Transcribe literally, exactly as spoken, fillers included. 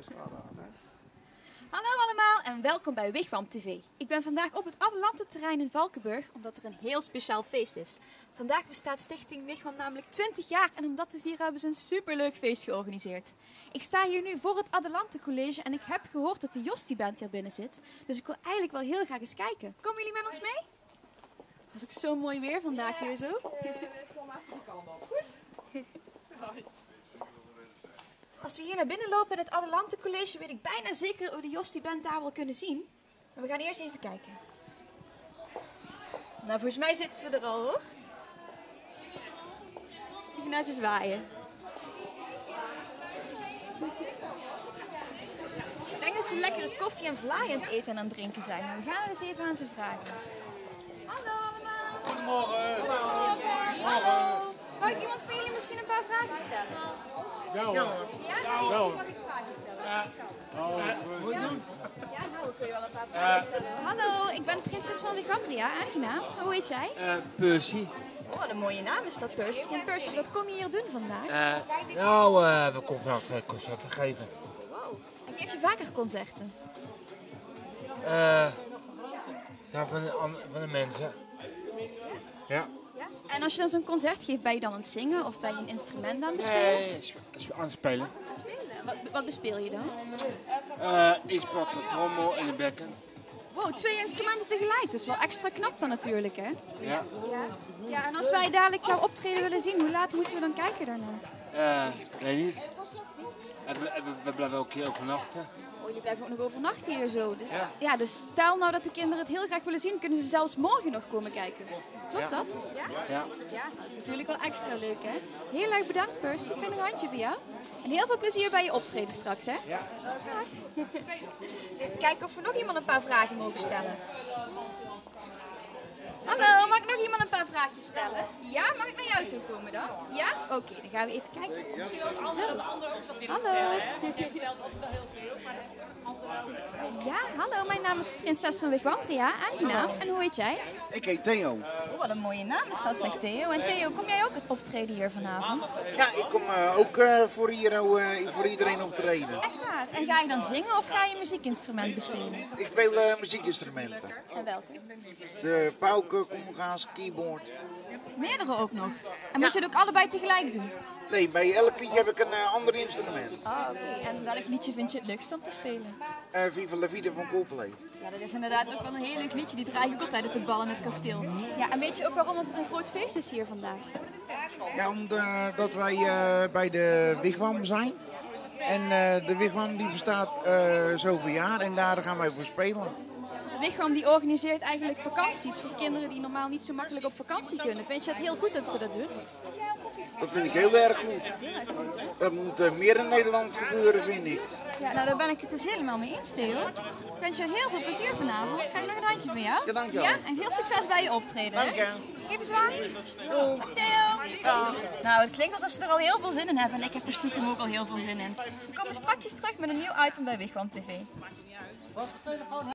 Hallo allemaal en welkom bij Wigwam T V. Ik ben vandaag op het Adelantenterrein in Valkenburg omdat er een heel speciaal feest is. Vandaag bestaat Stichting Wigwam namelijk twintig jaar en om dat te vieren hebben ze een superleuk feest georganiseerd. Ik sta hier nu voor het Adelantencollege en ik heb gehoord dat de Jostie-band hier binnen zit. Dus ik wil eigenlijk wel heel graag eens kijken. Komen jullie met ons mee? Het is ook zo mooi weer vandaag hier zo. Uh, kom even de kant op. Goed? Als we hier naar binnen lopen in het Adelantencollege weet ik bijna zeker dat we de Jostie-band daar wel kunnen zien. Maar we gaan eerst even kijken. Nou, volgens mij zitten ze er al hoor. Even naar ze zwaaien. Ik denk dat ze lekkere koffie en vlaai aan het eten en aan het drinken zijn. Maar we gaan eens even aan ze vragen. Hallo allemaal. Goedemorgen. Goedemorgen. Hallo. Mag ik iemand van jullie misschien een paar vragen stellen? Ja hoor. Ja? Ja hoor. Mag ik vragen stellen? Ja. Moet je doen? Ja, nou kun je wel een paar vragen stellen. Hallo, ik ben prinses van Wigambria. Aangenaam. Hoe heet jij? Uh, Percy. Oh, wat een mooie naam is dat, Percy. En Percy, wat kom je hier doen vandaag? Uh, nou, uh, we komen vandaag twee concerten geven. Wow. En geef je vaker concerten? Uh, ja, van de, van de mensen. Ja. Ja? En als je dan zo'n concert geeft, ben je dan aan het zingen of ben je een instrument aan het bespelen? Nee, aan het spelen. Spelen? Wat, wat bespeel je dan? Uh, ik speel de trommel en de bekken. Wow, twee instrumenten tegelijk. Dat is wel extra knap dan natuurlijk, hè? Ja. Ja. Ja, en als wij dadelijk jouw optreden willen zien, hoe laat moeten we dan kijken daarna? Uh, weet niet. We, we, we blijven ook een keer overnachten. Oh, jullie blijven ook nog overnachten hier zo. Dus, Ja. ja, dus stel nou dat de kinderen het heel graag willen zien, kunnen ze zelfs morgen nog komen kijken. Klopt Ja. dat? Ja? Ja. Ja, dat is natuurlijk wel extra leuk, hè? Heel erg bedankt, Percy. Ik krijg nog een handje voor jou. En heel veel plezier bij je optreden straks, hè? Ja. Dag. Eens even kijken of we nog iemand een paar vragen mogen stellen. Hallo, mag ik nog iemand een paar vraagjes stellen? Ja, mag ik naar jou toe komen dan? Ja? Oké, okay, dan gaan we even kijken. Zo. Hallo. Ja, hallo, mijn naam is prinses van Wigambria. Aangenaam. En hoe heet jij? Ik heet Theo. Oh, wat een mooie naam is dat, zegt Theo. En Theo, kom jij ook het optreden hier vanavond? Ja, ik kom uh, ook uh, voor, hier, uh, voor iedereen optreden. Echt waar? En ga je dan zingen of ga je een muziekinstrument bespelen? Ik speel uh, muziekinstrumenten. En welke? De pauken, conga's, keyboard. Meerdere ook nog. En moet je het ook allebei tegelijk doen? Nee, bij elk liedje heb ik een uh, ander instrument. Oh, oké. Okay. En welk liedje vind je het leukst om te spelen? Uh, Viva la Vida van Coldplay. Ja, dat is inderdaad ook wel een heel leuk liedje. Die draai ik ook altijd op het bal in het kasteel. Ja, en weet je ook waarom het er een groot feest is hier vandaag? Ja, omdat wij uh, bij de Wigwam zijn. En uh, de Wigwam die bestaat uh, zoveel jaar en daar gaan wij voor spelen. De Wigwam die organiseert eigenlijk vakanties voor kinderen die normaal niet zo makkelijk op vakantie kunnen. Vind je het heel goed dat ze dat doen? Dat vind ik heel erg goed. Dat moet uh, meer in Nederland gebeuren, vind ik. Ja, nou daar ben ik het dus helemaal mee eens, Theo. Ik wens je heel veel plezier vanavond. Krijg ik nog een handje van jou? Ja, dankjewel. Ja, en heel succes bij je optreden. Dank je. Even zwaaien. Dag Theo. Ja. Nou, het klinkt alsof ze er al heel veel zin in hebben en ik heb er stiekem ook al heel veel zin in. We komen straks terug met een nieuw item bij Wigwam T V.